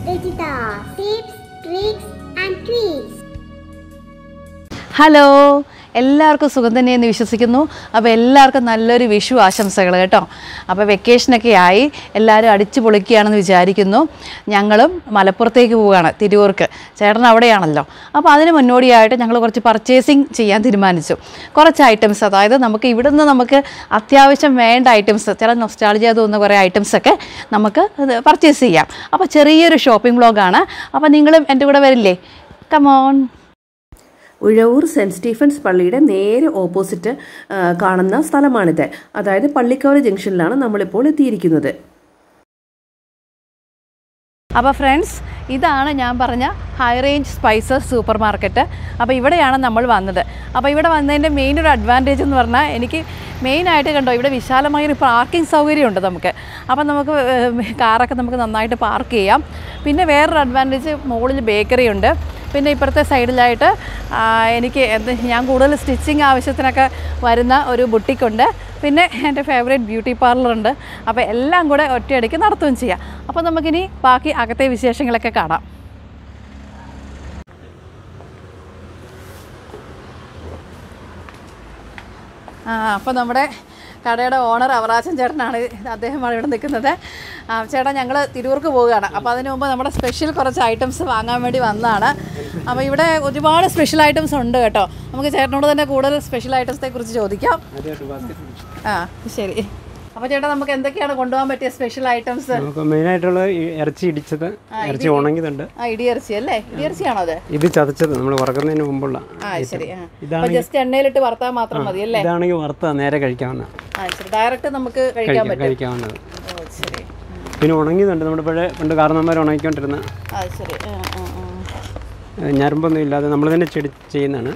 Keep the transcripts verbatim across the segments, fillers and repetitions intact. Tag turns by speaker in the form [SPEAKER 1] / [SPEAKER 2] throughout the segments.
[SPEAKER 1] Vegeta, tips, tricks and tweaks.
[SPEAKER 2] Hello, എല്ലാവർക്കും സുഖം തന്നെയെന്ന് വിശ്വസിക്കുന്നു. അപ്പോൾ എല്ലാവർക്കും നല്ലൊരു വിഷു ആശംസകൾ കേട്ടോ. അപ്പോൾ വെക്കേഷനൊക്കെ ആയി എല്ലാവരും അടിച്ചു പൊളിക്കുകയാണെന്ന് വിചാരിക്കുന്നു. ഞങ്ങളും മലപ്പുറത്തേക്ക് പോവുകയാണ്, തിരൂർക്ക്. ചേട്ടൻ അവിടെയാണല്ലോ. അപ്പോൾ അതിന് മുന്നോടിയായിട്ട് ഞങ്ങൾ കുറച്ച് പർച്ചേസിങ് ചെയ്യാൻ തീരുമാനിച്ചു. കുറച്ച് ഐറ്റംസ്, അതായത് നമുക്ക് ഇവിടുന്ന് നമുക്ക് അത്യാവശ്യം വേണ്ട ഐറ്റംസ്, ചില നൊസ്റ്റാൾജിയ തോന്നുന്ന കുറേ ഐറ്റംസൊക്കെ നമുക്ക് പർച്ചേസ് ചെയ്യാം. അപ്പോൾ ചെറിയൊരു ഷോപ്പിംഗ് വ്ളോഗാണ്. അപ്പോൾ നിങ്ങളും എൻ്റെ കൂടെ വരില്ലേ? കമോൺ.
[SPEAKER 3] ഉഴവൂർ സെൻറ്റ് സ്റ്റീഫൻസ് പള്ളിയുടെ നേരെ ഓപ്പോസിറ്റ് കാണുന്ന സ്ഥലമാണിത്. അതായത് പള്ളിക്കവല ജംഗ്ഷനിലാണ് നമ്മളിപ്പോൾ എത്തിയിരിക്കുന്നത്.
[SPEAKER 2] അപ്പോൾ ഫ്രണ്ട്സ്, ഇതാണ് ഞാൻ പറഞ്ഞ high range spices supermarket. അപ്പോൾ ഇവിടെയാണ് നമ്മൾ വന്നത്. അപ്പോൾ ഇവിടെ വന്നതിൻ്റെ മെയിൻ ഒരു അഡ്വാൻറ്റേജ് എന്ന് പറഞ്ഞാൽ, എനിക്ക് മെയിനായിട്ട് കണ്ടോ, ഇവിടെ വിശാലമായൊരു പാർക്കിംഗ് സൗകര്യമുണ്ട് നമുക്ക്. അപ്പം നമുക്ക് കാറൊക്കെ നമുക്ക് നന്നായിട്ട് പാർക്ക് ചെയ്യാം. പിന്നെ വേറൊരു അഡ്വാൻറ്റേജ്, മുകളിൽ ബേക്കറി ഉണ്ട്. പിന്നെ ഇപ്പുറത്തെ സൈഡിലായിട്ട് എനിക്ക് എന്ത് ഞാൻ കൂടുതൽ സ്റ്റിച്ചിങ് ആവശ്യത്തിനൊക്കെ വരുന്ന ഒരു ബുട്ടിക്കുണ്ട്. പിന്നെ എൻ്റെ ഫേവറേറ്റ് ബ്യൂട്ടി പാർലറുണ്ട്. അപ്പോൾ എല്ലാം കൂടെ ഒറ്റയടിക്ക് നടത്തുകയും ചെയ്യാം. അപ്പോൾ നമുക്കിനി ബാക്കി അകത്തെ വിശേഷങ്ങളൊക്കെ കാണാം. ആ അപ്പോൾ നമ്മുടെ കടയുടെ ഓണർ അവറാച്ചൻ ചേട്ടനാണ്, അദ്ദേഹമാണ് ഇവിടെ നിൽക്കുന്നത്. ചേട്ടാ, ഞങ്ങൾ തിരൂർക്ക് പോവുകയാണ്. അപ്പോൾ അതിന് മുമ്പ് നമ്മുടെ സ്പെഷ്യൽ കുറച്ച് ഐറ്റംസ് വാങ്ങാൻ വേണ്ടി വന്നതാണ്. അപ്പോൾ ഇവിടെ ഒരുപാട് സ്പെഷ്യൽ ഐറ്റംസ് ഉണ്ട് കേട്ടോ. നമുക്ക് ചേട്ടനോട് തന്നെ കൂടുതൽ സ്പെഷ്യൽ ഐറ്റംസിനെ കുറിച്ച് ചോദിക്കാം. ആ ശരി. അപ്പോൾ ചേട്ടാ, നമുക്ക് എന്തൊക്കെയാണ് കൊണ്ടുപോകാൻ പറ്റിയ സ്പെഷ്യൽ ഐറ്റംസ്?
[SPEAKER 4] നമുക്ക് മെയിനായിട്ടുള്ള ഇറച്ചി ഇടിച്ചത്, ഇറച്ചി ഉണങ്ങിയതുണ്ട്.
[SPEAKER 2] ആ ഇടിയിറച്ചി അല്ലേ? ഇടിയിറച്ചിയാണോ അത്?
[SPEAKER 4] ഇത് ചതച്ചത് നമ്മൾ വറക്കുന്നതിന് മുമ്പുള്ള.
[SPEAKER 2] ആ ശരി. ഇതാണ് ജസ്റ്റ് എണ്ണയിലിട്ട് വറുത്താൽ മാത്രം മതി അല്ലേ?
[SPEAKER 4] ഇതാണെങ്കിൽ വറുത്ത നേരെ കഴിക്കാവുന്ന.
[SPEAKER 2] ആ ശരി, ഡയറക്റ്റ് നമുക്ക് കഴിക്കാൻ പറ്റും,
[SPEAKER 4] കഴിക്കാവുന്നത്.
[SPEAKER 2] ഓ ശരി.
[SPEAKER 4] പിന്നെ ഉണങ്ങിയതുണ്ട്, നമ്മുടെ പഴയ പണ്ട് കാരണന്മാർ ഉണങ്ങിക്കൊണ്ടിരുന്ന.
[SPEAKER 2] ആ ശരി.
[SPEAKER 4] ഞരമ്പൊന്നും ഇല്ലാതെ നമ്മൾ തന്നെ ചെടി ചെയ്യുന്നതാണ്.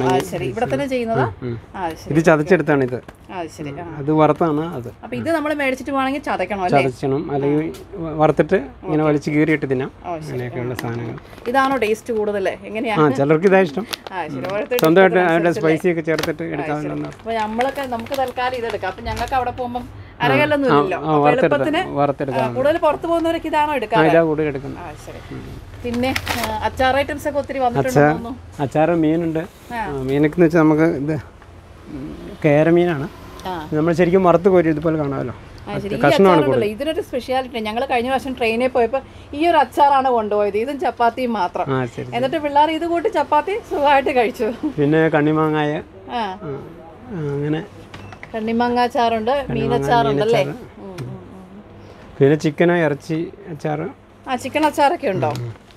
[SPEAKER 4] ഇത് ചതച്ചെടുത്താണ്. ഇത് അത് വറുത്താണ്. അത്
[SPEAKER 2] അപ്പോൾ ഇത് നമ്മൾ മേടിച്ചിട്ട് വേണമെങ്കിൽ ചതക്കണം,
[SPEAKER 4] ചതച്ചണം, അല്ലെങ്കിൽ വറുത്തിട്ട് ഇങ്ങനെ വലിച്ച് കീറിയിട്ട് തിന്നാം. അങ്ങനെയൊക്കെയുള്ള സാധനങ്ങൾ.
[SPEAKER 2] ഇതാണോ ടേസ്റ്റ് കൂടുതൽ? എങ്ങനെയാണ്?
[SPEAKER 4] ആ, ചിലർക്ക് ഇതാ ഇഷ്ടം. സ്വന്തമായിട്ട് അവരുടെ സ്പൈസി ഒക്കെ ചേർത്തിട്ട് എടുക്കാവുന്ന.
[SPEAKER 2] അപ്പോൾ നമ്മളൊക്കെ നമുക്ക് തൽക്കാലം ഇതെടുക്കാം. അപ്പം ഞങ്ങൾക്ക് അവിടെ പോകുമ്പം അരകല്ലൊന്നും ഇല്ലല്ലോ, എളുപ്പത്തിന് കൂടുതൽ പുറത്ത് പോകുന്നവരൊക്കെ ഇതാണോ എടുക്കാം?
[SPEAKER 4] കൂടുതൽ എടുക്കുന്നത്.
[SPEAKER 2] ആ ശരി. പിന്നെ അച്ചാർ ഐറ്റംസ് ഒക്കെ ഒത്തിരി വന്നിട്ടുണ്ട്.
[SPEAKER 4] അച്ചാറ് മീനുണ്ട്. മീനൊക്കെ വെച്ചാൽ നമുക്ക് ഇത് കേരമീനാണ്. നമ്മൾ ശരിക്കും വറുത്ത് കോരി ഇതുപോലെ കാണാമല്ലോ.
[SPEAKER 2] കഷ്ണമാണ്. ഇതിനൊരു സ്പെഷ്യാലിറ്റി. ഞങ്ങൾ കഴിഞ്ഞ പ്രാവശ്യം ട്രെയിനിൽ പോയപ്പോൾ ഈ ഒരു അച്ചാറാണ് കൊണ്ടുപോയത്, ഇതും ചപ്പാത്തിയും മാത്രം. എന്നിട്ട് പിള്ളേർ ഇത് കൂട്ടി ചപ്പാത്തി സുഖമായിട്ട് കഴിച്ചു.
[SPEAKER 4] പിന്നെ കണ്ണിമാങ്ങായ, അങ്ങനെ
[SPEAKER 2] കണ്ണിമാങ്ങ അച്ചാറുണ്ട്, മീനച്ചാറുണ്ട് അല്ലേ?
[SPEAKER 4] പിന്നെ ചിക്കനോ ഇറച്ചി അച്ചാറ്. ആ, ചിക്കൻ അച്ചാറൊക്കെ ഉണ്ടോ?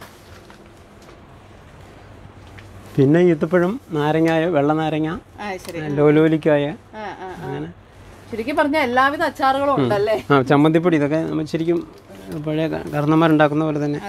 [SPEAKER 4] പിന്നെ ഈത്തപ്പഴം, നാരങ്ങായ, വെള്ള നാരങ്ങ, ലോലോലിക്കായ, അങ്ങനെ
[SPEAKER 2] ശരിക്കും പറഞ്ഞാൽ എല്ലാവിധ അച്ചാറുകളും ഉണ്ടല്ലേ?
[SPEAKER 4] ആ, ചമ്മന്തിപ്പൊടി, ഇതൊക്കെ നമ്മൾ ശരിക്കും പഴയ കാരണന്മാരുണ്ടാക്കുന്ന പോലെ തന്നെ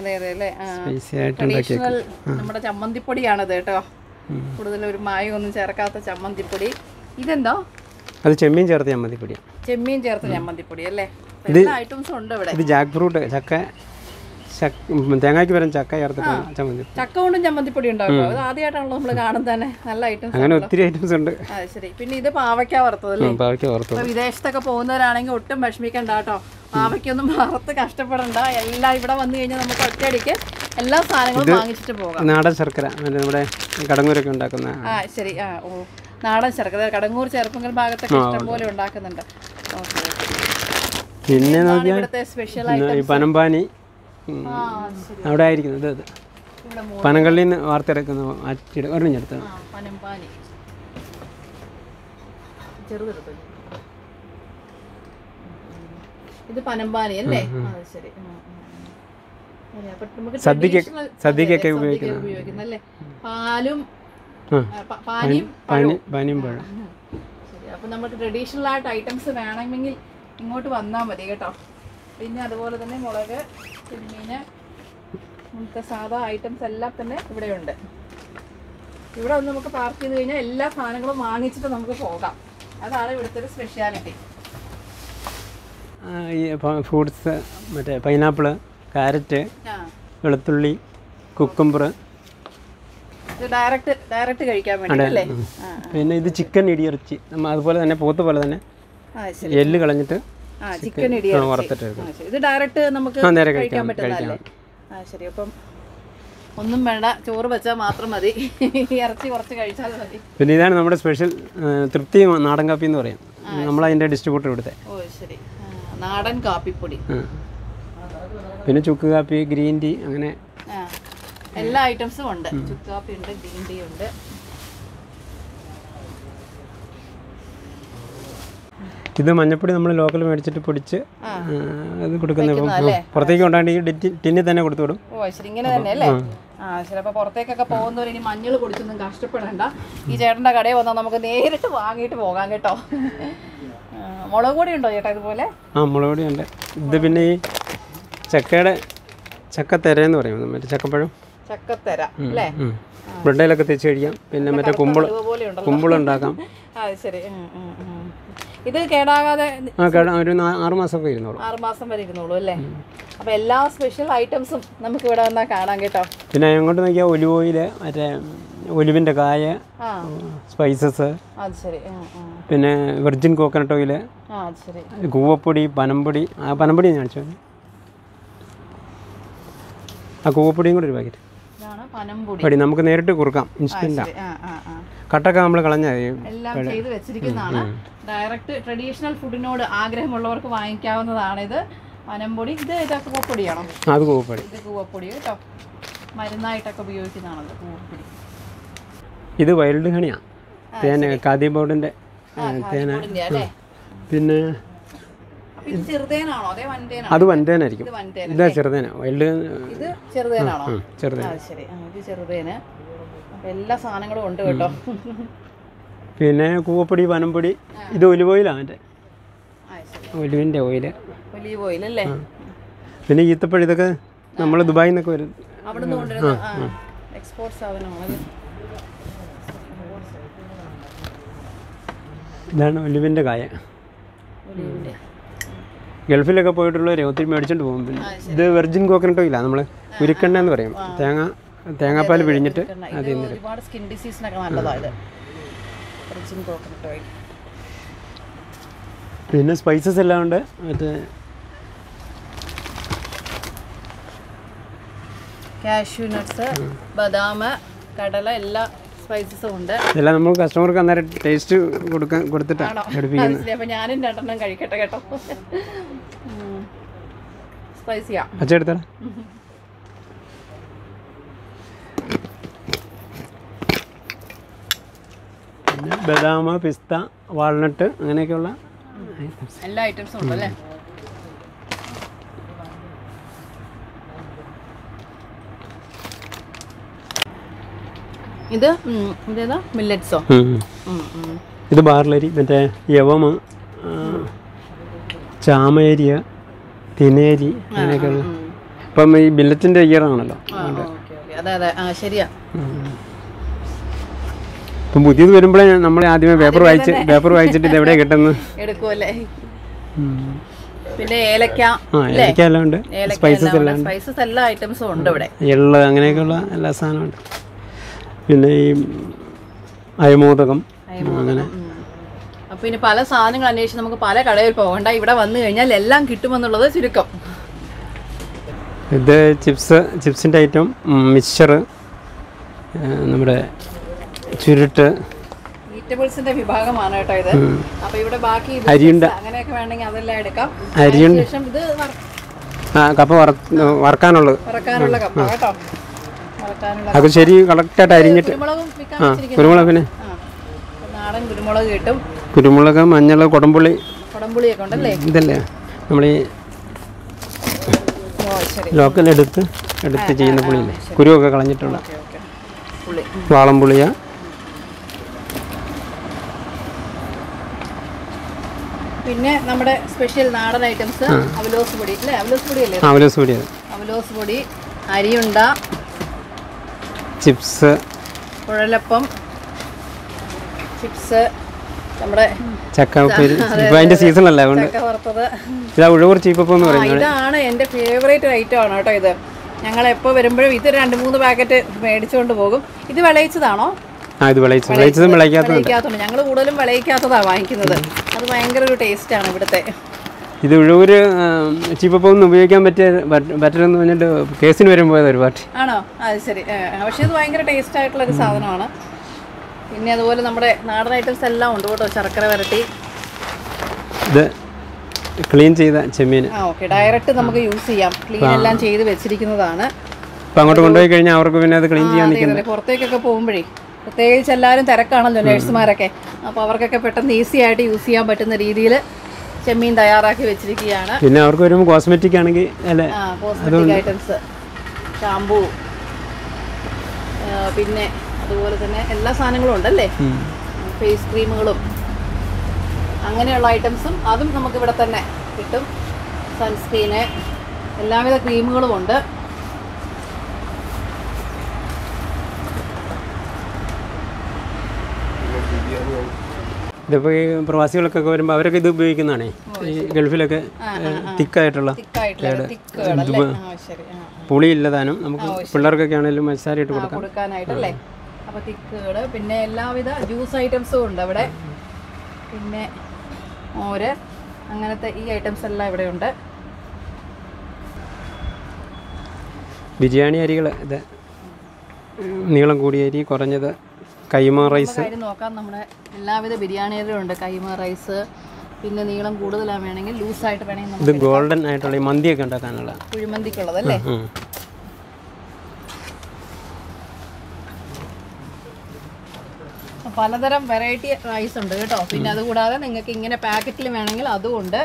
[SPEAKER 2] നമ്മുടെ ചമ്മന്തിപ്പൊടിയാണത് കേട്ടോ. കൂടുതൽ ഒരു മായം ഒന്നും ചേർക്കാത്ത ചമ്മന്തിപ്പൊടി. ഇതെന്തോ?
[SPEAKER 4] അത് ചെമ്മീൻ ചേർത്ത ചമ്മന്തിപ്പൊടിയാണ്.
[SPEAKER 2] ചെമ്മീൻ ചേർത്ത ചമ്മന്തിപ്പൊടി അല്ലേ? എല്ലാ ഐറ്റംസും ഉണ്ട് ഇവിടെ.
[SPEAKER 4] ഇത് ജാക്ക് ഫ്രൂട്ട്, ചക്ക, തേങ്ങയ്ക്ക് വരും ചക്ക ചേർത്തിട്ട് ചമ്മന്തി.
[SPEAKER 2] ചക്ക കൊണ്ടും ചമ്മന്തിപ്പൊടി ഉണ്ടാകും. അത് ആദ്യമായിട്ടാണല്ലോ നമ്മൾ കാണുന്നത് തന്നെ. നല്ല ഐറ്റംസ്,
[SPEAKER 4] അങ്ങനെ ഒത്തിരി ഐറ്റംസ് ഉണ്ട്.
[SPEAKER 2] അത് ശരി. പിന്നെ ഇത് പാവയ്ക്ക വറുത്തതല്ലേ?
[SPEAKER 4] പാവയ്ക്ക വറുത്തത്.
[SPEAKER 2] വിദേശത്തൊക്കെ പോകുന്നവരാണെങ്കിൽ ഒട്ടും വിഷമിക്കണ്ട കേട്ടോ. പാവയ്ക്കൊന്നും വറുത്ത് കഷ്ടപ്പെടണ്ട. എല്ലാം ഇവിടെ വന്നു കഴിഞ്ഞാൽ നമുക്ക് ഒറ്റയടിക്ക് എല്ലാ സാധനങ്ങളും വാങ്ങിച്ചിട്ട് പോകാം.
[SPEAKER 4] നാടൻ ശർക്കര, നമ്മുടെ കടങ്ങൂരൊക്കെ ഉണ്ടാക്കുന്ന.
[SPEAKER 2] ആ ശരി. ആ ഓ, നാടൻ ശർക്കര കടങ്ങൂർ ചെറുപ്പങ്കൽ ഭാഗത്തൊക്കെ ഇഷ്ടം പോലെ ഉണ്ടാക്കുന്നുണ്ട്.
[SPEAKER 4] പിന്നെ
[SPEAKER 2] ഇവിടുത്തെ സ്പെഷ്യൽ ഐറ്റം
[SPEAKER 4] പനമ്പാനി അവിടെ ആയിരിക്കുന്നത്. ഇത് പനങ്കള്ളിയിൽ നിന്ന് വാർത്തെടുക്കുന്ന അച്ചിട ഒരെണ്ണം ചേർത്താണ്.
[SPEAKER 2] ഇത് പനമ്പാനി അല്ലേ? ശരി.
[SPEAKER 4] സദ്യക്ക് സദ്യക്കൊക്കെ ഉപയോഗിക്കുന്നല്ലേ?
[SPEAKER 2] പാലും
[SPEAKER 4] പാനിയും പഴം.
[SPEAKER 2] ശരി. അപ്പം നമുക്ക് ട്രഡീഷണൽ ആയിട്ട് ഐറ്റംസ് വേണമെങ്കിൽ ഇങ്ങോട്ട് വന്നാൽ മതി കേട്ടോ. പിന്നെ അതുപോലെ തന്നെ മുളക്, ചെമ്മീൻ, അങ്ങനത്തെ സാധാ ഐറ്റംസ് എല്ലാം തന്നെ ഇവിടെയുണ്ട്. ഇവിടെ വന്ന് നമുക്ക് പാർക്ക് ചെയ്ത് കഴിഞ്ഞാൽ എല്ലാ സാധനങ്ങളും വാങ്ങിച്ചിട്ട് നമുക്ക് പോകാം. അതാണ് ഇവിടുത്തെ ഒരു സ്പെഷ്യാലിറ്റി.
[SPEAKER 4] ഈ ഫ്രൂട്ട്സ്, മറ്റേ പൈനാപ്പിള്, ക്യാരറ്റ്, വെളുത്തുള്ളി, കുക്കുംബർ,
[SPEAKER 2] ഡയറക്റ്റ് ഡയറക്റ്റ് കഴിക്കാൻ വേണ്ടി അല്ലേ?
[SPEAKER 4] പിന്നെ ഇത് ചിക്കൻ ഇടിയിറച്ചി, അതുപോലെ തന്നെ പോത്ത് പോലെ തന്നെ എല്ല് കളഞ്ഞിട്ട്
[SPEAKER 2] ചിക്കൻ ഇടിയിറച്ചി. ഇത് ഡയറക്റ്റ് നമുക്ക് കഴിക്കാൻ പറ്റുന്നതല്ലേ? ആ ശരി. അപ്പം ഒന്നും വേണ്ട, ചോറ് വെച്ചാൽ മാത്രം മതി, ഇറച്ചി കുറച്ച് കഴിച്ചാൽ മതി.
[SPEAKER 4] പിന്നെ ഇതാണ് നമ്മുടെ സ്പെഷ്യൽ തൃപ്തി നാടൻ കാപ്പി എന്ന് പറയും, നമ്മളതിൻ്റെ ഡിസ്ട്രിബ്യൂട്ടർ ഇവിടുത്തെ.
[SPEAKER 2] ഓ ശരി, നാടൻ കാപ്പിപ്പൊടി.
[SPEAKER 4] പിന്നെ ചുക്ക് കാപ്പി, ഗ്രീൻ ടീ, അങ്ങനെ
[SPEAKER 2] എല്ലാ ഐറ്റംസും ഉണ്ട്. ചുക്ക് കാപ്പി ഉണ്ട്, ഗ്രീൻ ടീ ഉണ്ട്.
[SPEAKER 4] ഇത് മഞ്ഞപ്പൊടി നമ്മൾ ലോക്കൽ മേടിച്ചിട്ട് പൊടിച്ച് അത് കൊടുക്കുന്നത്. പുറത്തേക്ക് കൊണ്ടാണ്ട് ഈ ടിന്നിൽ തന്നെ കൊടുത്തു വിടും.
[SPEAKER 2] ഓ ശരി, ഇങ്ങനെ തന്നെ അല്ലേ? ആ ശരി. അപ്പോൾ പുറത്തേക്കൊക്കെ പോകുന്നവർ ഇനി മഞ്ഞൾ കുടിച്ചൊന്നും കഷ്ടപ്പെടണ്ട, ഈ ചേട്ടൻ്റെ കടയിൽ വന്നാൽ നമുക്ക് നേരിട്ട് വാങ്ങിയിട്ട് പോകാം കേട്ടോ. മുളക് പൊടി ഉണ്ടോ ചേട്ടാ ഇതുപോലെ? ആ
[SPEAKER 4] മുളക് പൊടി ഉണ്ട്. ഇത് പിന്നെ ഈ ചക്കയുടെ ചക്കത്തെരയെന്ന് പറയും, മറ്റേ ചക്കപ്പഴം,
[SPEAKER 2] ചക്കത്തെര അല്ലേ?
[SPEAKER 4] ബ്രെഡിലൊക്കെ തെച്ച് കഴിക്കാം. പിന്നെ മറ്റേ കുമ്പിള് കുമ്പിളുണ്ടാക്കാം.
[SPEAKER 2] ആ ശരി. ഇത് കേടാകാതെ
[SPEAKER 4] ആ കേടാ ഒരു ആറ് മാസമൊക്കെ ഇരുന്നോളൂ.
[SPEAKER 2] ആറ് മാസം വരെ ഇരുന്നോളൂ അല്ലേ? അപ്പോൾ എല്ലാ സ്പെഷ്യൽ ഐറ്റംസും നമുക്ക് ഇവിടെ വന്നാൽ കാണാം കേട്ടോ.
[SPEAKER 4] പിന്നെ അങ്ങോട്ട് നോക്കിയാൽ ഒലിവ് ഓയില്, മറ്റേ ഒലിവിൻ്റെ കായ, സ്പൈസസ്,
[SPEAKER 2] അത് ശരി.
[SPEAKER 4] പിന്നെ വെർജിൻ കോക്കനട്ട് ഓയില്, കൂവപ്പൊടി, പനംപൊടി. ആ പനംപൊടി ഞാൻ കാണിച്ചു, ആ കൂവപ്പൊടിയും കൂടെ ഒരു പാക്കറ്റ് പടി നമുക്ക് നേരിട്ട് കുറുക്കാം. ഇൻസ്റ്റൻ്റാ, കട്ടൊക്കെ നമ്മൾ കളഞ്ഞാൽ
[SPEAKER 2] എല്ലാം ചെയ്ത് വെച്ചിരിക്കുന്നതാണ്. ഡയറക്റ്റ് ട്രഡീഷണൽ ഫുഡിനോട് ആഗ്രഹമുള്ളവർക്ക് വാങ്ങിക്കാവുന്നതാണ് ഇത്. പനംപൊടി, ഇത് ഇതൊക്കെ കൂവപ്പൊടിയാണോ?
[SPEAKER 4] അത് കൂവപ്പൊടി.
[SPEAKER 2] ഇത് കൂവപ്പൊടി കേട്ടോ, മരുന്നായിട്ടൊക്കെ ഉപയോഗിക്കുന്നതാണത് കൂവപ്പൊടി.
[SPEAKER 4] ഇത് വൈൽഡ് ഹണിയാണ്, തേൻ, ഖാദി ബോർഡിൻ്റെ തേന. പിന്നെ അത് വൻതേനായിരിക്കും, ഇതാ ചെറുതേന. വൈൽഡ്
[SPEAKER 2] ഇത് ചെറുതേനാണോ?
[SPEAKER 4] ചെറുതേന.
[SPEAKER 2] ശരി, ഇത് ചെറുതേന്. എല്ലാ സാധനങ്ങളും ഉണ്ട് കേട്ടോ.
[SPEAKER 4] പിന്നെ കൂവപ്പൊടി, പനംപൊടി. ഇത് ഒലിവ് ഓയിലാണ്, മറ്റേ ഒലിവിൻ്റെ ഓയില്,
[SPEAKER 2] ഒലിവ് ഓയിൽ അല്ലേ?
[SPEAKER 4] പിന്നെ ഈത്തപ്പഴം. ഇതൊക്കെ നമ്മൾ ദുബായിൽ നിന്നൊക്കെ വരും,
[SPEAKER 2] അവിടുന്ന് കൊണ്ടുവരുന്ന എക്സ്പോർട്ട് സാധനമാണ്.
[SPEAKER 4] ഇതാണ് ഒലിവിൻ്റെ കായ. ഗൾഫിലൊക്കെ പോയിട്ടുള്ളവരെ ഒത്തിരി മേടിച്ചോണ്ട് പോകും. പിന്നെ ഇത് വെർജിൻ കോക്കനട്ട് ഓയിലാണ്, നമ്മൾ ഉരുക്കണ്ണ എന്ന് പറയും. തേങ്ങ തേങ്ങാപ്പാൽ പിഴിഞ്ഞിട്ട് അതിൽ നിന്ന്
[SPEAKER 2] ഒരുപാട് സ്കിൻ ഡിസീസിനൊക്കെ നല്ലതാണ്. Virgin coconut oil.
[SPEAKER 4] പിന്നെ സ്പൈസസ് എല്ലാം ഉണ്ട്, മറ്റേ
[SPEAKER 2] കാഷ്യൂ നട്ട്സ്, ബദാം, കടല, എല്ലാ സ്പൈസസും ഉണ്ട്.
[SPEAKER 4] എല്ലാം നമ്മൾ കസ്റ്റമർക്ക് അന്നേരം ടേസ്റ്റ് കൊടുക്കാൻ കൊടുത്തിട്ടാണ് എടുപ്പിക്കുന്നത്.
[SPEAKER 2] അപ്പോൾ ഞാനും രണ്ടെണ്ണം കഴിക്കട്ടെ കേട്ടോ. സ്പൈസിയാ
[SPEAKER 4] അച്ഛ എടുത്തടാ. പിന്നെ ബദാം, പിസ്ത, വാൾനട്ട്, അങ്ങനെയൊക്കെയുള്ള
[SPEAKER 2] എല്ലാ ഐറ്റംസും ഉണ്ട് അല്ലേ? ഇത് ഇതേതാ? മില്ലറ്റ്സോ?
[SPEAKER 4] ഇത് ബാർലരി, മറ്റേ യവമ, ചാമേരിയ, തിനേരി, അങ്ങനെയൊക്കെയുള്ള. ഇപ്പം ഈ മില്ലറ്റിൻ്റെ ഇയർ ആണല്ലോ.
[SPEAKER 2] അതെ അതെ, ആ ശരിയാ.
[SPEAKER 4] ഇപ്പം പുതിയത് വരുമ്പോഴേ നമ്മൾ ആദ്യമേ പേപ്പർ വായിച്ച് പേപ്പർ വായിച്ചിട്ട് ഇത് എവിടെയാണ് കിട്ടുന്നത്
[SPEAKER 2] എടുക്കുമല്ലേ. പിന്നെ ഏലക്ക,
[SPEAKER 4] ഏലക്ക എല്ലാം ഉണ്ട്, സ്പൈസസ് എല്ലാം ഉണ്ട്,
[SPEAKER 2] സ്പൈസസ് എല്ലാ ഐറ്റംസും ഉണ്ട് ഇവിടെ.
[SPEAKER 4] എള്ള്, അങ്ങനെയൊക്കെയുള്ള എല്ലാ സാധനവും ഉണ്ട്. പിന്നെ ഈ അയമോദകം, അങ്ങനെ.
[SPEAKER 2] അപ്പോൾ ഇനി പല സാധനങ്ങൾ അന്വേഷിച്ച് നമുക്ക് പല കടയിൽ പോകണ്ട, ഇവിടെ വന്നു കഴിഞ്ഞാൽ എല്ലാം കിട്ടുമെന്നുള്ളത് ചുരുക്കം.
[SPEAKER 4] ഇത് ചിപ്സ്, ചിപ്സിൻ്റെ ഐറ്റം, മിക്സ്ചർ, നമ്മുടെ ചുരുട്ട്,
[SPEAKER 2] വെജിറ്റബിൾസിന്റെ വിഭാഗമാണ് കേട്ടോ ഇത്. അപ്പോൾ ഇവിടെ ബാക്കി
[SPEAKER 4] അരിയുണ്ട,
[SPEAKER 2] അങ്ങനെയൊക്കെ വേണമെങ്കിൽ അതെല്ലാം എടുക്കാം.
[SPEAKER 4] അരിയുണ്ട്,
[SPEAKER 2] ഇത്
[SPEAKER 4] കപ്പ വറക്കാനുള്ളത്,
[SPEAKER 2] വറക്കാനുള്ള കപ്പ കേട്ടോ.
[SPEAKER 4] അത് ശരി കറക്റ്റായിട്ട് അരിഞ്ഞിട്ട്. ആ കുരുമുളക്, പിന്നെ
[SPEAKER 2] നാടൻ കുരുമുളക് കിട്ടും.
[SPEAKER 4] കുരുമുളക്, മഞ്ഞൾ, കുടംപുളി,
[SPEAKER 2] കുടംപുളിയൊക്കെ ഉണ്ടല്ലേ?
[SPEAKER 4] ഇതല്ലേ നമ്മൾ ഈ ലോക്കൽ എടുത്ത് എടുത്ത് ചെയ്യുന്ന പുളിയില്ലേ, കുരുവൊക്കെ കളഞ്ഞിട്ടുള്ള വാളംപുളിയ.
[SPEAKER 2] പിന്നെ നമ്മുടെ സ്പെഷ്യൽ നാടൻ ഐറ്റംസ് അവലോസ് പൊടി അല്ലേ? അവലോസ് പൊടി അല്ലേ?
[SPEAKER 4] അവലോസ് പൊടി,
[SPEAKER 2] അവലോസ് പൊടി, അരിയുണ്ട,
[SPEAKER 4] ചിപ്സ്,
[SPEAKER 2] കുഴലപ്പം, ചിപ്സ്, നമ്മുടെ
[SPEAKER 4] ചക്ക ഉപ്പേരി. ഇപ്പം അതിൻ്റെ സീസണല്ല,
[SPEAKER 2] ചക്ക വറുത്തത്.
[SPEAKER 4] ഇതാ ഉഴവൂർ ചീപ്പപ്പം എന്ന് പറയുന്നത്.
[SPEAKER 2] ഇതാണ് എൻ്റെ ഫേവറേറ്റ് ഐറ്റം ആണ് കേട്ടോ ഇത്. ഞങ്ങൾ എപ്പോൾ വരുമ്പോഴും ഇത് രണ്ട് മൂന്ന് പാക്കറ്റ് മേടിച്ചുകൊണ്ട് പോകും. ഇത് വിളയിച്ചതാണോ?
[SPEAKER 4] ആ ഇത് വിളയിച്ചത്, വിളയിച്ചതും വിളയിക്കാത്തതുണ്ട്.
[SPEAKER 2] ഞങ്ങൾ കൂടുതലും വിളയിക്കാത്തതാണ് വാങ്ങിക്കുന്നത്. അത് ഭയങ്കര ഒരു ടേസ്റ്റാണ് ഇവിടുത്തെ.
[SPEAKER 4] ഇത് ഉഴവൂർ ചീപ്പപ്പം ഒന്നും ഉപയോഗിക്കാൻ പറ്റിയ പറ്റില്ലെന്ന് പറഞ്ഞിട്ട് കേസിന് വരും പോയത് ഒരു പാർട്ടി.
[SPEAKER 2] ആണോ? അത് ശരി. പക്ഷേ ഇത് ഭയങ്കര ടേസ്റ്റ് ആയിട്ടുള്ളൊരു സാധനമാണ്. പിന്നെ അതുപോലെ നമ്മുടെ നാടൻ ഐറ്റംസ് എല്ലാം ഉണ്ട് കേട്ടോ. ശർക്കര വരട്ടി,
[SPEAKER 4] ഇത് ക്ലീൻ ചെയ്ത ചെമ്മീൻ.
[SPEAKER 2] ആ ഓക്കെ, ഡയറക്റ്റ് നമുക്ക് യൂസ് ചെയ്യാം. ക്ലീൻ എല്ലാം ചെയ്ത് വെച്ചിരിക്കുന്നതാണ്.
[SPEAKER 4] അപ്പം അങ്ങോട്ട് കൊണ്ടുപോയി കഴിഞ്ഞാൽ അവർക്ക് പിന്നെ അത് ക്ലീൻ ചെയ്യാൻ നിൽക്കുന്നത്.
[SPEAKER 2] പുറത്തേക്കൊക്കെ പോകുമ്പോഴേ പ്രത്യേകിച്ച് എല്ലാവരും തിരക്കാണല്ലോ നേഴ്സുമാരൊക്കെ. അപ്പോൾ അവർക്കൊക്കെ പെട്ടെന്ന് ഈസി ആയിട്ട് യൂസ് ചെയ്യാൻ പറ്റുന്ന രീതിയിൽ ചെമ്മീൻ തയ്യാറാക്കി വെച്ചിരിക്കുകയാണ്.
[SPEAKER 4] പിന്നെ അവർക്ക് വരുമ്പോൾ കോസ്മെറ്റിക് ആണെങ്കിൽ അല്ലേ,
[SPEAKER 2] ആ കോസ്മെറ്റിക് ഐറ്റംസ്, ഷാമ്പൂ, പിന്നെ അതുപോലെ തന്നെ എല്ലാ സാധനങ്ങളും ഉണ്ടല്ലേ, ഫേസ് ക്രീമുകളും അങ്ങനെയുള്ള ഐറ്റംസും അതും നമുക്കിവിടെ തന്നെ കിട്ടും. സൺസ്ക്രീന്, എല്ലാവിധ ക്രീമുകളും ഉണ്ട്.
[SPEAKER 4] ഇതിപ്പോൾ ഈ പ്രവാസികളൊക്കെ വരുമ്പോൾ അവരൊക്കെ ഇത് ഉപയോഗിക്കുന്നതാണേ, ഈ ഗൾഫിലൊക്കെ തിക്കായിട്ടുള്ള പുളിയില്ലതാനും നമുക്ക് പിള്ളേർക്കൊക്കെ ആണെങ്കിലും മസാലയിട്ട് കൊടുക്കാം
[SPEAKER 2] കൊടുക്കാനായിട്ടല്ലേ. അപ്പോൾ തിക്കുകള്, പിന്നെ എല്ലാവിധ ജ്യൂസ് ഐറ്റംസും ഉണ്ട് അവിടെ. പിന്നെ മോര്, അങ്ങനത്തെ ഈ ഐറ്റംസ് എല്ലാം ഇവിടെ ഉണ്ട്.
[SPEAKER 4] ബിരിയാണി അരികൾ, ഇത് നീളം കൂടിയ അരി, കുറഞ്ഞത് കൈമ റൈസ്
[SPEAKER 2] നോക്കാം. നമ്മുടെ എല്ലാവിധ ബിരിയാണികളും ഉണ്ട്. കൈമ റൈസ്, പിന്നെ നീളം കൂടുതലാണ് വേണമെങ്കിൽ ലൂസായിട്ട് വേണമെങ്കിൽ
[SPEAKER 4] ഇത് ഗോൾഡൻ ആയിട്ടുള്ള ഈ മന്തിയൊക്കെ ഉണ്ടാക്കാനുള്ള
[SPEAKER 2] കുഴിമന്തിക്കുള്ളതല്ലേ. പലതരം വെറൈറ്റി റൈസ് ഉണ്ട് കേട്ടോ. പിന്നെ അതുകൂടാതെ നിങ്ങൾക്ക് ഇങ്ങനെ പാക്കറ്റിൽ വേണമെങ്കിൽ അതും ഉണ്ട്.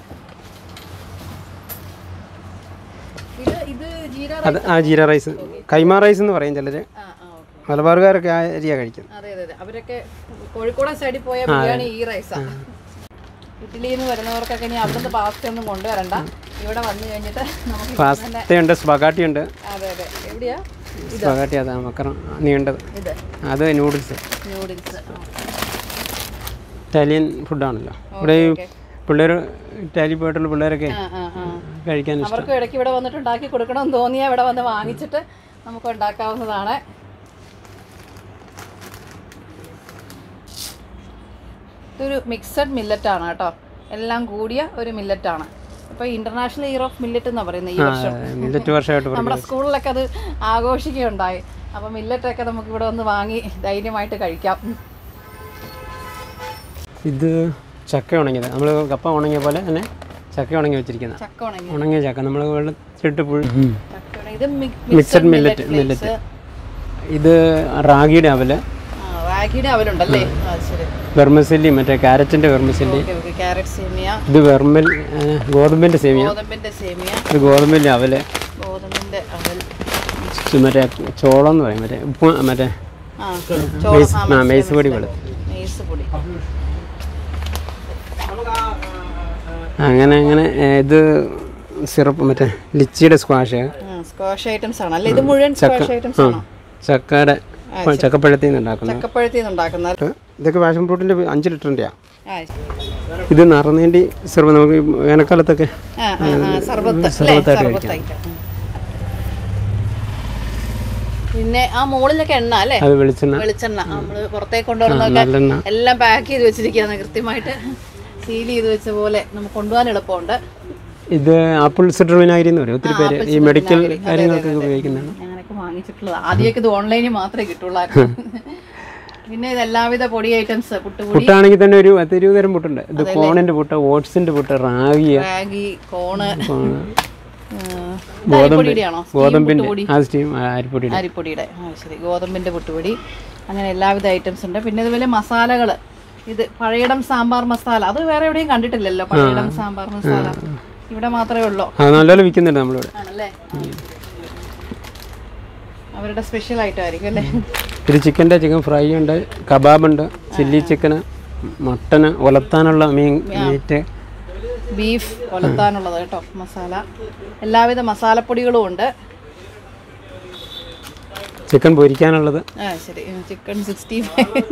[SPEAKER 2] ഇത് ഇത്
[SPEAKER 4] ജീര ജീര റൈസ്, കൈമ റൈസ് എന്ന് പറയും ചിലര്. മലബാറുകാരൊക്കെ ആ അരിയാണ് കഴിക്കുന്നത്.
[SPEAKER 2] അതെ അതെ അതെ, അവരൊക്കെ കോഴിക്കോട് സൈഡിൽ പോയ ബിരിയാണി ഈ റൈസാണ്. ഇറ്റലിയിൽ നിന്ന് വരുന്നവർക്കൊക്കെ ഇനി അവിടുന്ന് പാസ്ത ഒന്നും കൊണ്ടുവരണ്ട, ഇവിടെ വന്നു കഴിഞ്ഞിട്ട് നമുക്ക്
[SPEAKER 4] പാസ്തയുണ്ട്, സ്പഗാട്ടി ഉണ്ട്.
[SPEAKER 2] അതെ അതെ, എവിടെയാ
[SPEAKER 4] സ്പഗാട്ടി? അതാണ് മക്കറോൺ നീണ്ടത്. അത് നൂഡിൽസ്.
[SPEAKER 2] Noodles
[SPEAKER 4] Italian ഫുഡാണല്ലോ. ഇവിടെ പിള്ളേർ ഇറ്റാലി പോയിട്ടുള്ള പിള്ളേരൊക്കെ കഴിക്കാൻ ഇഷ്ടം.
[SPEAKER 2] അവർക്ക് ഇടയ്ക്ക് ഇവിടെ വന്നിട്ട് ഉണ്ടാക്കി കൊടുക്കണമെന്ന് തോന്നിയാൽ ഇവിടെ വന്ന് വാങ്ങിച്ചിട്ട് നമുക്ക് ഉണ്ടാക്കാവുന്നതാണ്. ഇതൊരു മിക്സഡ് മില്ലറ്റാണ് കേട്ടോ, എല്ലാം കൂടിയ ഒരു മില്ലറ്റാണ്. ഇപ്പോൾ ഇന്റർനാഷണൽ ഇയർ ഓഫ് മില്ലറ്റ് എന്നാണ് പറയുന്നത് ഈ വർഷം.
[SPEAKER 4] മില്ലറ്റ് വർഷമായിട്ട്
[SPEAKER 2] നമ്മുടെ സ്കൂളിലൊക്കെ അത് ആഘോഷിക്കുകയുണ്ടായി. അപ്പോൾ മില്ലറ്റൊക്കെ നമുക്ക് ഇവിടെ വന്ന് വാങ്ങി ധൈര്യമായിട്ട് കഴിക്കാം.
[SPEAKER 4] ഇത് ചക്ക ഉണങ്ങിയത്, നമ്മൾ കപ്പ ഉണങ്ങിയ പോലെ തന്നെ ചക്ക ഉണങ്ങി വെച്ചിരിക്കുന്ന
[SPEAKER 2] ചക്ക ഉണങ്ങി
[SPEAKER 4] ഉണങ്ങിയ ചക്ക നമ്മൾ വെള്ളത്തിലിട്ട് പുഴു.
[SPEAKER 2] ഇത്
[SPEAKER 4] മിക്സഡ് മില്ലറ്റ് മില്ലറ്റ് ഇത് റാഗിയുടെ അവല്,
[SPEAKER 2] റാഗിയുടെ അവലുണ്ടല്ലേ.
[SPEAKER 4] വെർമസെല്ലി, മറ്റേ ക്യാരറ്റിന്റെ വെർമസെല്ലി. ഇത് വെർമൽ ഗോതമ്പിന്റെ സേമിയ. ഇത് ഗോതമ്പിന്റെ അവല്. മറ്റേ ചോളം എന്ന് പറയും, മറ്റേ ഉപ്പ്, മറ്റേ മെയ്സ് പൊടി പോലെ. അങ്ങനെ അങ്ങനെ ഇത് സിറപ്പ്, മറ്റേ ലിച്ചിയുടെ സ്ക്വാഷ്
[SPEAKER 2] സ്ക്വാഷ് ഐറ്റംസ് ആണ് അല്ലേ. ഇത് മുഴുവൻ സ്ക്വാഷ് ഐറ്റംസ് ആണോ?
[SPEAKER 4] ചക്കയുടെ ചക്കപ്പഴത്തിൽ നിന്ന് ഉണ്ടാക്കുന്നത്.
[SPEAKER 2] ചക്കപ്പഴത്തിൽ നിന്ന് ഉണ്ടാക്കുന്നത്.
[SPEAKER 4] ഇതൊക്കെ പാഷൻ ഫ്രൂട്ടിന്റെ അഞ്ച് ലിറ്ററിൻ്റെയാ. ഇത് നിറനേണ്ടി സിറപ്പ്, നമുക്ക് വേനൽക്കാലത്തൊക്കെ സർബത്തായിട്ട് കഴിക്കാം.
[SPEAKER 2] പിന്നെ ആ മുകളിലൊക്കെ എണ്ണ അല്ലേ,
[SPEAKER 4] അത് വെളിച്ചെണ്ണ.
[SPEAKER 2] വെളിച്ചെണ്ണ നമ്മൾ പുറത്തേക്ക് കൊണ്ടുവരുന്നതൊക്കെ എല്ലാം പാക്ക് ചെയ്ത് വെച്ചിരിക്കുകയാണ്, കൃത്യമായിട്ട് സീൽ ചെയ്ത് വെച്ച പോലെ നമുക്ക് കൊണ്ടുപോകാൻ എളുപ്പമുണ്ട്.
[SPEAKER 4] ഇത് ആപ്പിൾ സിഡർ വിനാഗിരി എന്ന് പറയും, ഒത്തിരി പേര് ഈ മെഡിക്കൽ കാര്യങ്ങൾക്കൊക്കെ ഉപയോഗിക്കുന്നതാണ്.
[SPEAKER 2] ഞാനൊക്കെ വാങ്ങിച്ചിട്ടുള്ളത് ആദ്യമൊക്കെ ഇത് ഓൺലൈനിൽ മാത്രമേ കിട്ടുള്ളായിരുന്നു. പിന്നെ ഇത് എല്ലാവിധ പൊടി ഐറ്റംസ്,
[SPEAKER 4] പുട്ടാണെങ്കിൽ തന്നെ ഒരു പത്ത് ഇരുപത് തരം പുട്ടുണ്ട്. ഇത് കോണിന്റെ പുട്ട്, ഓട്സിന്റെ പുട്ട്, റാഗി
[SPEAKER 2] റാഗി കോണ്,
[SPEAKER 4] ഗോതമ്പിന്റെ അരിപ്പൊടിയുടെ
[SPEAKER 2] അരിപ്പൊടിയുടെ ശരി ഗോതമ്പിന്റെ പുട്ടുപൊടി, അങ്ങനെ എല്ലാവിധ ഐറ്റംസ് ഉണ്ട്. പിന്നെ ഇതുപോലെ മസാലകൾ, ഇത് പഴയടം സാമ്പാർ മസാല, അത് വേറെ എവിടെയും കണ്ടിട്ടില്ലല്ലോ. പഴയടം സാമ്പാർ മസാല ഇവിടെ മാത്രമേ ഉള്ളൂ.
[SPEAKER 4] നല്ലപോലെ വിൽക്കുന്നുണ്ട് നമ്മളിവിടെ.
[SPEAKER 2] ആണല്ലേ, അവരുടെ സ്പെഷ്യൽ ഐറ്റമായിരിക്കും അല്ലേ.
[SPEAKER 4] ഇത് ചിക്കൻ്റെ ചിക്കൻ ഫ്രൈ ഉണ്ട്, കബാബ് ഉണ്ട്, ചില്ലി ചിക്കന്, മട്ടന്, ഒലത്താനുള്ള മീൻ, മീറ്റ്,
[SPEAKER 2] ബീഫ് ഒലത്താനുള്ളത് കേട്ടോ, മസാല, എല്ലാവിധ മസാലപ്പൊടികളും ഉണ്ട്.
[SPEAKER 4] ചിക്കൻ പൊരിക്കാനുള്ളത്,
[SPEAKER 2] ആ ശരി, ചിക്കൻ സിക്സ്റ്റി ഫൈവ്,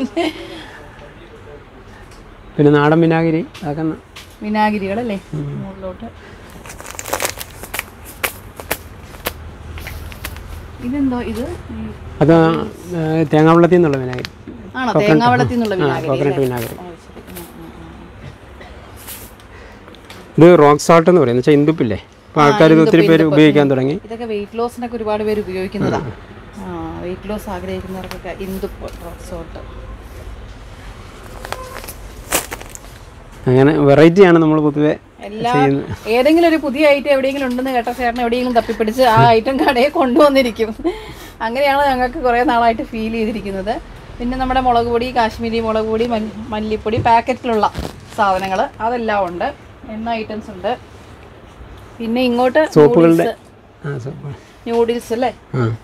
[SPEAKER 4] പിന്നെ നാടൻ വിനാഗിരി ആക്കുന്ന
[SPEAKER 2] വിനാഗിരികളല്ലേ മുകളിലോട്ട്. ഇതെന്തോ ഇത്?
[SPEAKER 4] അത് തേങ്ങാവെള്ളത്തിൽ നിന്നുള്ള വിനാഗിരി
[SPEAKER 2] ആണോ? തേങ്ങാവെള്ളത്തിൽ നിന്നുള്ള
[SPEAKER 4] കോക്കനട്ട് വിനാഗിരി. ഇത് റോക്ക് സാൾട്ട് എന്ന് പറയുന്നത് വെച്ചാൽ ഇന്ദുപ്പില്ലേ, അപ്പോൾ ആൾക്കാർ ഇത് ഒത്തിരി പേര് ഉപയോഗിക്കാൻ തുടങ്ങി.
[SPEAKER 2] ഇതൊക്കെ വെയിറ്റ് ലോസിനൊക്കെ ഒരുപാട് പേര് ഉപയോഗിക്കുന്നതാണ്. ആ വെയിറ്റ് ലോസ് ആഗ്രഹിക്കുന്നവർക്കൊക്കെ ഇന്ദുപ്പ് റോക്ക് സോൾട്ട്.
[SPEAKER 4] അങ്ങനെ വെറൈറ്റിയാണ് നമ്മൾ പൊതുവെ
[SPEAKER 2] എല്ലാ ഏതെങ്കിലും ഒരു പുതിയ ഐറ്റം എവിടെയെങ്കിലും ഉണ്ടെന്ന് കേട്ട ചേട്ടൻ എവിടെയെങ്കിലും തപ്പിപ്പിടിച്ച് ആ ഐറ്റം കടയിൽ കൊണ്ടുവന്നിരിക്കും. അങ്ങനെയാണ് ഞങ്ങൾക്ക് കുറേ നാളായിട്ട് ഫീൽ ചെയ്തിരിക്കുന്നത്. പിന്നെ നമ്മുടെ മുളക് പൊടി, കാശ്മീരി മുളക് പൊടി, മല്ലിപ്പൊടി, പാക്കറ്റിലുള്ള സാധനങ്ങൾ അതെല്ലാം ഉണ്ട്. എണ്ണ ഐറ്റംസ് ഉണ്ട്. പിന്നെ ഇങ്ങോട്ട് ന്യൂഡിൽസ് അല്ലേ,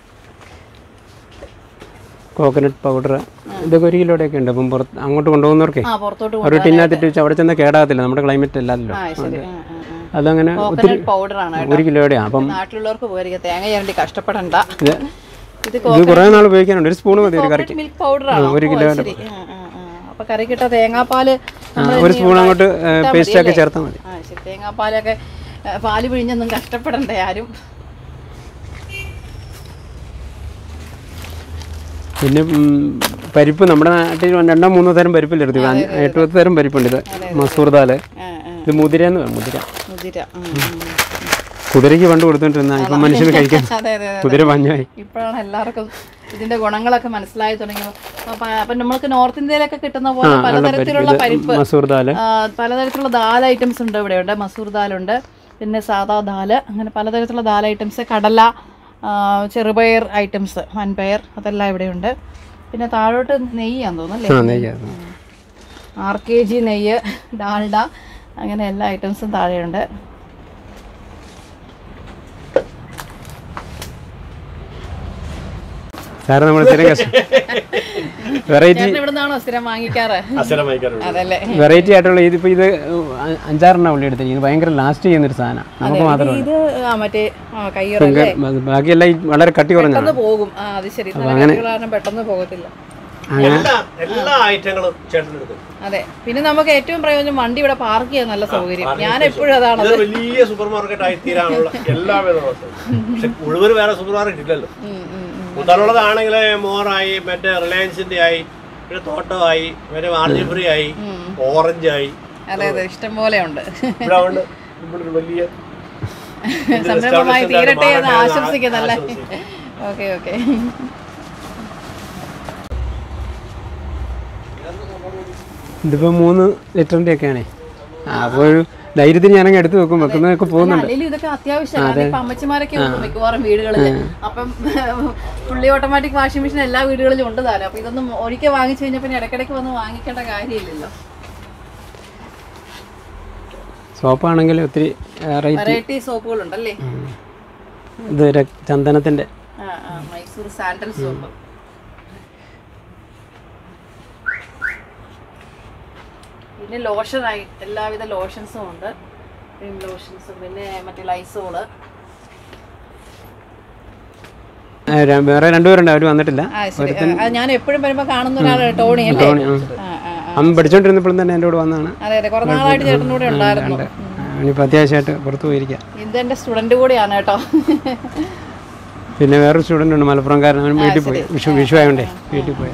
[SPEAKER 4] കോക്കനട്ട് പൗഡർ, ഇതൊക്കെ ഒരു കിലോയുടെ ഒക്കെ ഉണ്ട്. അപ്പം പുറത്ത് അങ്ങോട്ട് കൊണ്ടുപോകുന്നവർക്കേ ഒരു ടിന്നകത്തിട്ട് വെച്ചാൽ അവിടെ ചെന്ന് കേടാകത്തില്ല. നമ്മുടെ ക്ലൈമറ്റ് അല്ലല്ലോ, അതങ്ങനെ ഒത്തിരി ഒരു കിലോയുടെ. അപ്പം
[SPEAKER 2] നാട്ടിലുള്ളവർക്ക് പോയിരിക്കും, തേങ്ങ ചേരണ്ടി കഷ്ടപ്പെടണ്ട.
[SPEAKER 4] ഇത് കുറേ നാൾ ഉപയോഗിക്കാനുണ്ട്. ഒരു സ്പൂൺ മതി ഒരു കറിക്ക്.
[SPEAKER 2] മിൽക്ക് പൗഡറാണ്
[SPEAKER 4] ഒരു കിലോയുടെ.
[SPEAKER 2] അപ്പൊ കറിക്കിട്ട തേങ്ങാപ്പാല്
[SPEAKER 4] ഒരു സ്പൂൺ അങ്ങോട്ട് പേസ്റ്റ് ആക്കി ചേർത്താൽ മതി.
[SPEAKER 2] ആ ശരി, തേങ്ങാപ്പാലൊക്കെ പാല് പിഴിഞ്ഞൊന്നും കഷ്ടപ്പെടണ്ടേ ആരും.
[SPEAKER 4] പിന്നെ പരിപ്പ് നമ്മുടെ നാട്ടിൽ രണ്ടോ മൂന്നോ തരം പരിപ്പില്ലെടുത്തു. എട്ട് പത്ത് തരം പരിപ്പുണ്ട്. ഇത് മസൂർ ദാല്, ഇത് മുതിര എന്ന് പറയും. മുതിര മുതിര കുതിരയ്ക്ക് പണ്ട് കൊടുത്തോണ്ടിരുന്ന ഇപ്പൊ മനുഷ്യന് കഴിക്കാൻ കുതിര പഞ്ഞായി.
[SPEAKER 2] ഇപ്പോഴാണ് എല്ലാവർക്കും ഇതിന്റെ ഗുണങ്ങളൊക്കെ മനസ്സിലായി തുടങ്ങിയത്. അപ്പൊ നമ്മൾക്ക് നോർത്ത് ഇന്ത്യയിലൊക്കെ കിട്ടുന്ന പോലെ പലതരത്തിലുള്ള പരിപ്പ്,
[SPEAKER 4] മസൂർ ദാല്,
[SPEAKER 2] പലതരത്തിലുള്ള ദാൽ ഐറ്റംസ് ഉണ്ട്. ഇവിടെ ഉണ്ട് മസൂർ ദാലുണ്ട്, പിന്നെ സാദാ ദാല്, അങ്ങനെ പലതരത്തിലുള്ള ദാൽ ഐറ്റംസ്, കടല, ചെറുപയർ ഐറ്റംസ്, വൻപയർ, അതെല്ലാം ഇവിടെയുണ്ട്. പിന്നെ താഴോട്ട് നെയ്യാന്ന് തോന്നുന്നല്ലേ, ആർ കെ ജി നെയ്യ്, ഡാൽഡ, അങ്ങനെ എല്ലാ ഐറ്റംസും താഴെയുണ്ട്.
[SPEAKER 4] സാറ് നമ്മൾ വെറൈറ്റി
[SPEAKER 2] ഇവിടുന്നാണോ സ്ഥിരം വാങ്ങിക്കാറ്? അതല്ലേ,
[SPEAKER 4] വെറൈറ്റി ആയിട്ടുള്ള ഇതിപ്പോ ഇത് അഞ്ചാറെണ്ണം ഉള്ളി എടുത്തിരിക്കും. ഇത് ഭയങ്കര ലാസ്റ്റ് ചെയ്യുന്നൊരു സാധനം. നമുക്ക് മാത്രമല്ല,
[SPEAKER 2] ഇത് മറ്റേ
[SPEAKER 4] ബാക്കിയെല്ലാം വളരെ കട്ടി കുറഞ്ഞാണ്
[SPEAKER 2] പോകും. അത് ശരി, പെട്ടെന്ന് പോകത്തില്ല.
[SPEAKER 5] എല്ലാ ഐറ്റങ്ങളും
[SPEAKER 2] അതെ. പിന്നെ നമുക്ക് ഏറ്റവും പ്രയോജനം വണ്ടി ഇവിടെ പാർക്ക് ചെയ്യാൻ നല്ല സൗകര്യം. ഞാൻ എപ്പോഴും അതാണ്,
[SPEAKER 5] വലിയ സൂപ്പർ മാർക്കറ്റ് ആയി തീരാനുള്ള എല്ലാവിധ പക്ഷെ മുഴുവൻ വേറെ സൂപ്പർ മാർക്കറ്റ് ഇല്ലല്ലോ. മുതലുള്ളതാണെങ്കിൽ മോറായി, മറ്റേ റിലയൻസിന്റെ ആയി, പിന്നെ തോട്ടമായി, മറ്റേ മാർജിൻ ഫ്രീ ആയി, ഓറഞ്ച് ആയി.
[SPEAKER 2] അതെ അതെ, ഇഷ്ടം പോലെ ഉണ്ട്.
[SPEAKER 5] ഇവിടെ വലിയ
[SPEAKER 2] സംരംഭമായി തീരട്ടെ എന്ന് ആശംസിക്കുന്നല്ലേ. Okay okay.
[SPEAKER 4] ഇതിപ്പോ മൂന്ന് ലിറ്ററിന്റെ ഒക്കെയാണേ. അപ്പോൾ ഒരു ധൈര്യത്തിന് ഞാനങ്ങ് എടുത്ത് വെക്കും. വെക്കുന്നതൊക്കെ പോകുന്നുണ്ട്.
[SPEAKER 2] ഇതൊക്കെ അത്യാവശ്യമാണ്. ഇപ്പൊ അമ്മച്ചിമാരൊക്കെ മിക്കവാറും വീടുകളിൽ അപ്പം ഫുള്ളി ഓട്ടോമാറ്റിക് വാഷിംഗ് മെഷീൻ എല്ലാ വീടുകളിലും ഉണ്ട് താനും. അപ്പൊ ഇതൊന്നും ഒരിക്കൽ വാങ്ങിച്ചു കഴിഞ്ഞാൽ പിന്നെ ഇടയ്ക്കിടയ്ക്ക് വന്ന് വാങ്ങിക്കേണ്ട കാര്യമില്ലല്ലോ.
[SPEAKER 4] സോപ്പാണെങ്കിൽ ഒത്തിരി
[SPEAKER 2] വെറൈറ്റി സോപ്പുകളുണ്ടല്ലേ.
[SPEAKER 4] ഇത് ചന്ദനത്തിന്റെ
[SPEAKER 2] മൈസൂർ സാൻഡൽ സോപ്പ്. പിന്നെ ലോഷനായി എല്ലാവിധ ലോഷൻസും ഉണ്ട്. ക്രീം ലോഷൻസും, പിന്നെ മറ്റേ ലൈസോള്.
[SPEAKER 4] വേറെ രണ്ടുപേരുണ്ട്, അവര് വന്നിട്ടില്ല.
[SPEAKER 2] ഞാൻ എപ്പോഴും വരുമ്പോ കാണുന്ന ഒരാളാണ് ടോണി അല്ലേ.
[SPEAKER 4] അമ്മ പഠിച്ചോണ്ടിരുന്നപ്പോഴും തന്നെ എൻ്റെ കൂടെ വന്നതാണ്.
[SPEAKER 2] അതെ അതെ, കുറെ നാളായിട്ട് ചേട്ടൻ്റെ കൂടെ ഉണ്ടായിരുന്നു.
[SPEAKER 4] ഇനിയിപ്പോൾ അത്യാവശ്യമായിട്ട് പുറത്ത് പോയിരിക്കാം.
[SPEAKER 2] ഇത് എൻ്റെ സ്റ്റുഡന്റ് കൂടെയാണ് കേട്ടോ.
[SPEAKER 4] പിന്നെ വേറൊരു സ്റ്റുഡൻ്റ് ഉണ്ട്, മലപ്പുറംകാരൻ. അവൻ വീട്ടിൽ പോയി, വിഷു വിഷു ആയതുകൊണ്ടേ വീട്ടിൽ പോയി.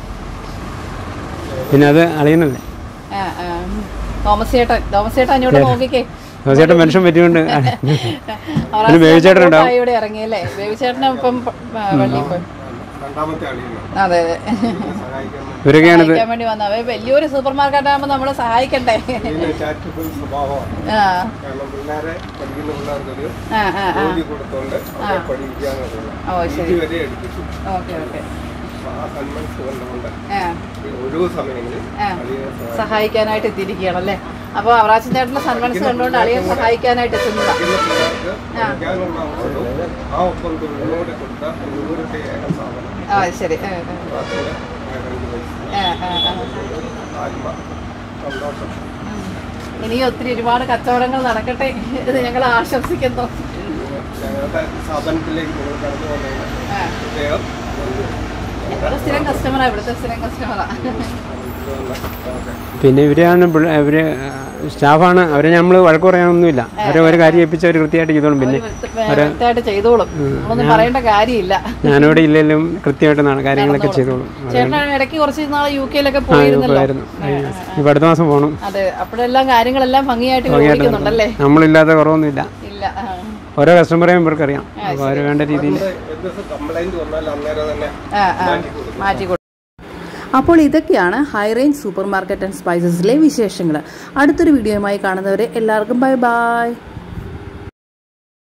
[SPEAKER 4] പിന്നെ അത് അളിയനല്ലേ
[SPEAKER 2] തോമസ് ചേട്ടൻ. തോമസ് ചേട്ടൻ അങ്ങോട്ട് നോക്കിക്കേ.
[SPEAKER 4] തോമസ് ചേട്ടൻ മനുഷ്യൻ പറ്റിയോണ്ട് ബേബിച്ചേട്ടൻ ഉണ്ടാവും.
[SPEAKER 2] ഇവിടെ ഇറങ്ങിയല്ലേ, ബേബിച്ചേട്ടനെ ഇപ്പം വെള്ളിയിൽ പോയി. അതെ അതെ,
[SPEAKER 4] ഇവരൊക്കെയാണ്
[SPEAKER 2] വേണ്ടി വന്ന വലിയൊരു സൂപ്പർ മാർക്കറ്റ് ആകുമ്പോൾ നമ്മളെ സഹായിക്കണ്ടേ. ഓ ശരി, ഓക്കെ ഓക്കെ. സഹായിക്കാനായിട്ട് എത്തിയിരിക്കുകയാണല്ലേ. അപ്പൊ അവറാച്ചൻ ചേട്ടന്റെ സന്മനസ് കണ്ടുകൊണ്ട് അളിയെ സഹായിക്കാനായിട്ട് എത്തുന്നതാണ്. ആ ശരി. ഇനിയും ഒത്തിരി ഒരുപാട് കച്ചവടങ്ങൾ നടക്കട്ടെ എന്ന് ഞങ്ങൾ ആശംസിക്കുന്നു. സ്ഥിരം കസ്റ്റമറാ, ഇവിടുത്തെ സ്ഥിരം കസ്റ്റമറാ.
[SPEAKER 4] പിന്നെ ഇവരാണ് ഇവര് സ്റ്റാഫാണ്, അവരെ നമ്മൾ വഴക്ക് പറയാനൊന്നുമില്ല. അവരെ ഒരു കാര്യം ഏൽപ്പിച്ച് അവർ കൃത്യമായിട്ട് ചെയ്തോളും. പിന്നെ
[SPEAKER 2] കൃത്യമായിട്ട് ചെയ്തോളും, ഒന്നും പറയേണ്ട കാര്യമില്ല.
[SPEAKER 4] ഞാനിവിടെ ഇല്ലെങ്കിലും കൃത്യമായിട്ട് കാര്യങ്ങളൊക്കെ ചെയ്തോളും.
[SPEAKER 2] ചേട്ടൻ ഇടയ്ക്ക് കുറച്ച് നാളെ യു കെയിലൊക്കെ പോയിരുന്നു.
[SPEAKER 4] ഇപ്പൊ അടുത്ത മാസം പോകണം.
[SPEAKER 2] അതെ, അപ്പോഴെല്ലാം കാര്യങ്ങളെല്ലാം ഭംഗിയായിട്ട് ഉണ്ടല്ലേ?
[SPEAKER 4] നമ്മളില്ലാത്ത കുറവൊന്നുമില്ല. ഓരോ കസ്റ്റമറേയും ഇവർക്ക് അറിയാം. അപ്പോൾ അവർ വേണ്ട രീതിയിൽ
[SPEAKER 2] മാറ്റി കൊടുക്കും.
[SPEAKER 3] അപ്പോൾ ഇതൊക്കെയാണ് high range super market and സ്പൈസസിലെ വിശേഷങ്ങൾ. അടുത്തൊരു വീഡിയോയുമായി കാണുന്നവരെ എല്ലാവർക്കും ബൈ ബൈ.